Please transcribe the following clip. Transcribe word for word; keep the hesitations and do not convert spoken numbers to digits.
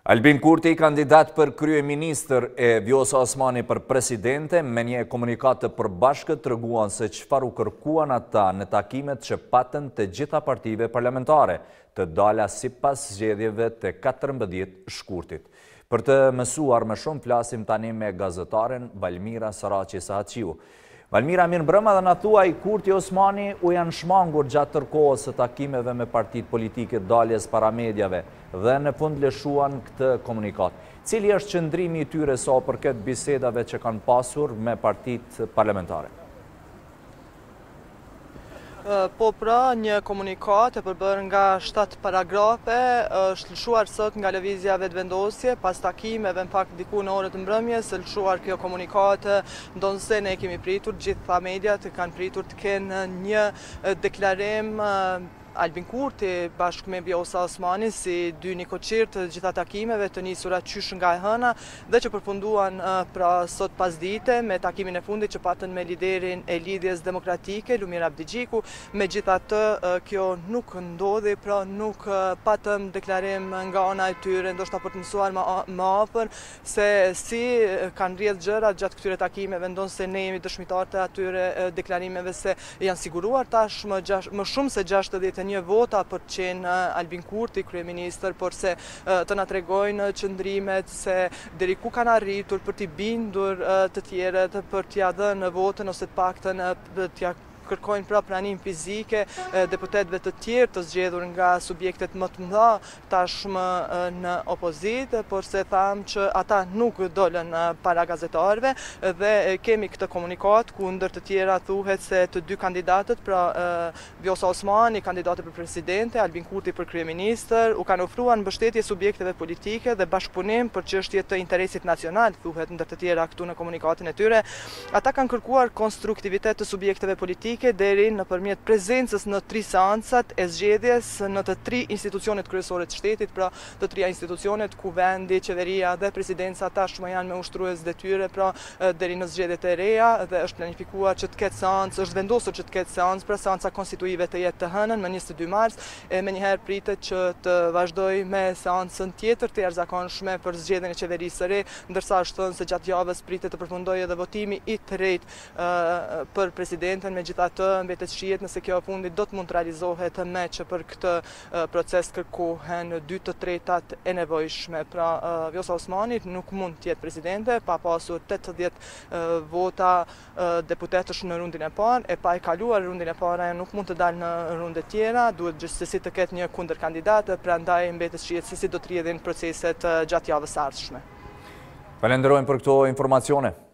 Albin Kurti, kandidat për kryeministër e Vjosa Osmani për presidente, me një komunikat të përbashkët të rëguan se çfarë u kërkuan ata në takimet që patën të gjitha partive parlamentare, të dala si pas zgjedhjeve të katërmbëdhjetë shkurtit. Për të mësuar më shumë, flasim tani me gazetaren Valmira Saraci Sahaqiu. Valmira, mirë mbrëma dhe në thuaj, Kurti Osmani u janë shmangur gjatë tërkohës së takimeve me partit politike daljes para medjave dhe në fund lëshuan këtë komunikat. Cili është qëndrimi i tyre sa për këtë bisedave që kanë pasur me partit parlamentare? Po pra, një komunikat e përbërë nga shtatë paragrafe është lëshuar sot nga lëvizja vetëvendosje, pas takimeve në fakt diku në orët mbrëmjes, është lëshuar kjo komunikat, ndonë se ne kemi pritur, gjitha mediat kanë pritur të kenë një deklarim Albin Kurti bashkë me Vjosa Osmani si dy nikoqirë të gjitha takimeve të nisura qysh nga e hëna dhe që përfunduan pra sot pas dite me takimin e fundit që patën me liderin e lidhjes demokratike, Lumir Abdigjiku. Me gjitha të kjo nuk ndodhi, pra nuk patëm deklarim nga ona e tyre, ndoshta për të mësuar më afër se si kanë rrjedhë gjërat gjatë këtyre takimeve, ndonë se ne jemi dëshmitar të atyre deklarimeve se janë siguruar tash më, gjash, më shumë se gjashtëdhjetë një vota për të qenë Albin Kurti, kryeministër, por se të na tregojnë qëndrimet se deri ku kanë arritur për t'i bindur të tjerët, për t'ia dhënë votën ose të paktën t'ia kërkojnë pra pranim fizike deputetëve të tjerë të zgjedhur nga subjektet më të mëdha tashmë në opozit, por se thamë që ata nuk dolën para gazetarëve dhe kemi këtë komunikat ku ndër të tjera thuhet se të dy kandidatët, pra Vjosa Osmani, kandidate për presidente, Albin Kurti për kryeministër, u kanë ofruar mbështetje subjekteve politike dhe bashkëpunim për çështje të interesit nacional, thuhet ndër të tjera këtu në komunikatin e tyre. Ata kanë kërkuar konstruktivitet të subjekteve politike deri nëpërmjet prezencës në tri seancat e zgjedhjes në të tri institucionet kryesore të shtetit, pra të trija institucionet ku vendi, qeveria dhe presidenca tashmë janë me ushtrues detyre, pra deri në zgjedhjet e reja dhe është planifikuar që të ketë seancë, është vendosur që të ketë seancë, pra seanca konstituive të jetë të hënën më njëzet e dy mars, e menjëherë pritet që të vazhdoj me seancën tjetër të jashtëzakonshme për zgjedhjen e qeverisë së re, ndërsa është thënë se gjatë javës pritet të përfundojë edhe votimi i tretë uh, për presidenten. Megjithatë të mbetet shihet nëse kjo fundi do të mund të realizohet me që për këtë proces kërkohen dy të tretat e nevojshme. Pra Vjosa Osmani nuk mund të jetë presidente pa pasur tetëdhjetë vota deputetësh në rundin e parë, e pa e kaluar rundin e parë nuk mund të dalë në runde tjera, duhet gjithsesi të ketë një kundërkandidat, prandaj mbetet shihet se si do të rrjedhin proceset gjatë javës së ardhshme. Falenderojmë për këto informacione.